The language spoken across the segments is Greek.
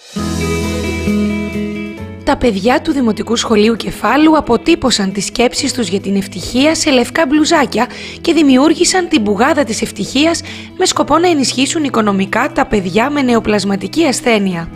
Τα παιδιά του Δημοτικού Σχολείου Κεφάλου αποτύπωσαν τις σκέψεις τους για την ευτυχία σε λευκά μπλουζάκια και δημιούργησαν την μπουγάδα της ευτυχίας με σκοπό να ενισχύσουν οικονομικά τα παιδιά με νεοπλασματική ασθένεια.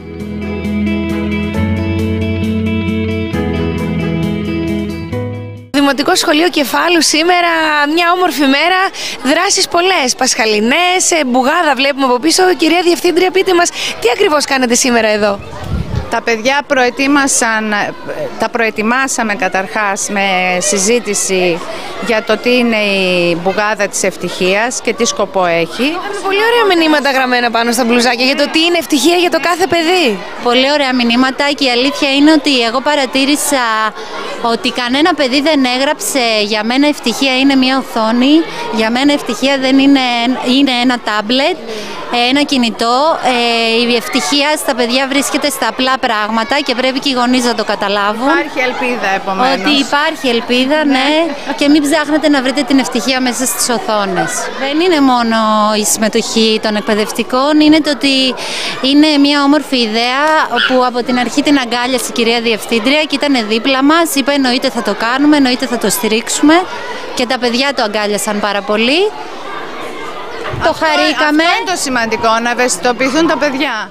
Δημοτικό Σχολείο Κεφάλου σήμερα, μια όμορφη μέρα, δράσεις πολλές, πασχαλινές, μπουγάδα βλέπουμε από πίσω. Κυρία Διευθύντρια, πείτε μας τι ακριβώς κάνετε σήμερα εδώ. Τα παιδιά τα προετοιμάσαμε καταρχάς με συζήτηση για το τι είναι η μπουγάδα της ευτυχίας και τι σκοπό έχει. Είχαμε πολύ ωραία μηνύματα γραμμένα πάνω στα μπλουζάκια για το τι είναι ευτυχία για το κάθε παιδί. Πολύ ωραία μηνύματα και η αλήθεια είναι ότι εγώ παρατήρησα ότι κανένα παιδί δεν έγραψε «Για μένα ευτυχία είναι μια οθόνη», «Για μένα ευτυχία δεν είναι ένα τάμπλετ», ένα κινητό. Η ευτυχία στα παιδιά βρίσκεται στα απλά πράγματα και πρέπει και οι γονείς να το καταλάβουν. Υπάρχει ελπίδα επομένως. Ότι υπάρχει ελπίδα, ναι, και μην ψάχνετε να βρείτε την ευτυχία μέσα στις οθόνες. Δεν είναι μόνο η συμμετοχή των εκπαιδευτικών, είναι το ότι είναι μια όμορφη ιδέα που από την αρχή την αγκάλιασε η κυρία Διευθύντρια και ήταν δίπλα μας, είπε εννοείται θα το κάνουμε, εννοείται θα το στηρίξουμε και τα παιδιά το αγκάλιασαν πάρα πολύ. Το χαρήκαμε. Αυτό είναι το σημαντικό, να ευαισθητοποιηθούν τα παιδιά.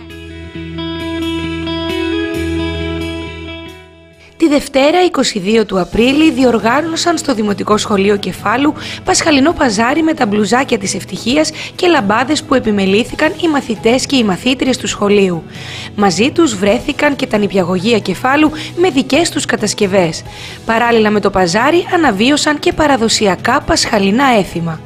Τη Δευτέρα 22 του Απρίλη διοργάνωσαν στο Δημοτικό Σχολείο Κεφάλου πασχαλινό παζάρι με τα μπλουζάκια της ευτυχίας και λαμπάδες που επιμελήθηκαν οι μαθητές και οι μαθήτριες του σχολείου. Μαζί τους βρέθηκαν και τα νηπιαγωγεία Κεφάλου με δικές τους κατασκευές. Παράλληλα με το παζάρι αναβίωσαν και παραδοσιακά πασχαλινά έθιμα.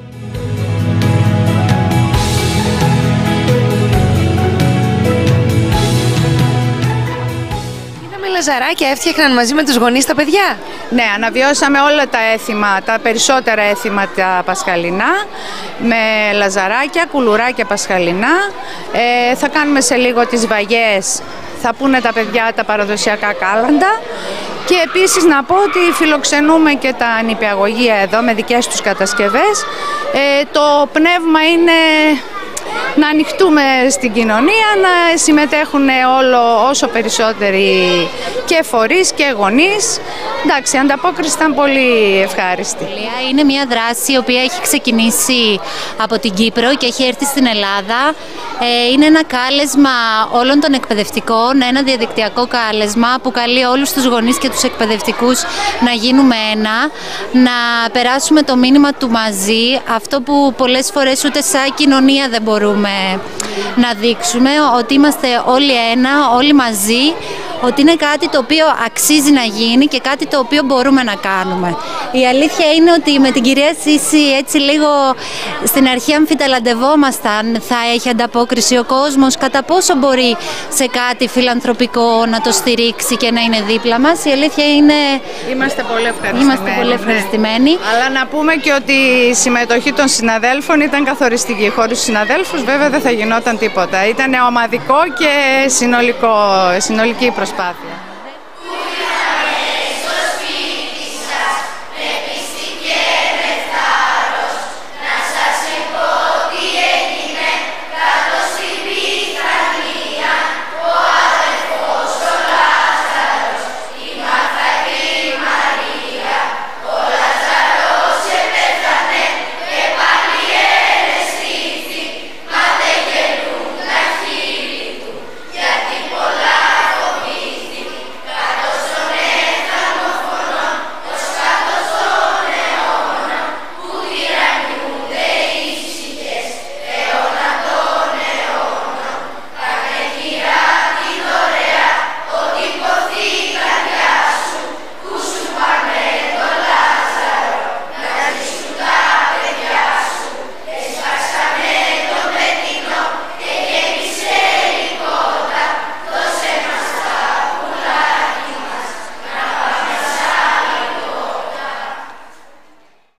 Λαζαράκια έφτιαχναν μαζί με τους γονείς τα παιδιά. Ναι, αναβιώσαμε όλα τα έθιμα, τα περισσότερα έθιμα τα πασχαλινά, με λαζαράκια, κουλουράκια πασχαλινά. Θα κάνουμε σε λίγο τις βαγιές, θα πούνε τα παιδιά τα παραδοσιακά κάλαντα. Και επίσης να πω ότι φιλοξενούμε και τα νηπιαγωγεία εδώ με δικές τους κατασκευές. Το πνεύμα είναι να ανοιχτούμε στην κοινωνία, να συμμετέχουν όσο περισσότεροι και φορείς και γονείς. Εντάξει, η ανταπόκριση ήταν πολύ ευχάριστη. Είναι μια δράση η οποία έχει ξεκινήσει από την Κύπρο και έχει έρθει στην Ελλάδα. Είναι ένα κάλεσμα όλων των εκπαιδευτικών, ένα διαδικτυακό κάλεσμα που καλεί όλους τους γονείς και τους εκπαιδευτικούς να γίνουμε ένα, να περάσουμε το μήνυμα του μαζί, αυτό που πολλές φορές ούτε σαν κοινωνία δεν μπορούμε να δείξουμε, ότι είμαστε όλοι ένα, όλοι μαζί, ότι είναι κάτι το οποίο αξίζει να γίνει και κάτι το οποίο μπορούμε να κάνουμε. Η αλήθεια είναι ότι με την κυρία Σύση έτσι λίγο στην αρχή αμφιταλαντευόμασταν, θα έχει ανταπόκριση ο κόσμος, κατά πόσο μπορεί σε κάτι φιλανθρωπικό να το στηρίξει και να είναι δίπλα μας. Η αλήθεια είναι είμαστε πολύ ευχαριστημένοι. Ναι. Αλλά να πούμε και ότι η συμμετοχή των συναδέλφων ήταν καθοριστική. Χωρίς τους συναδέλφους βέβαια δεν θα γινόταν τίποτα. Ήταν ομαδικό και συνολική προσπάθεια.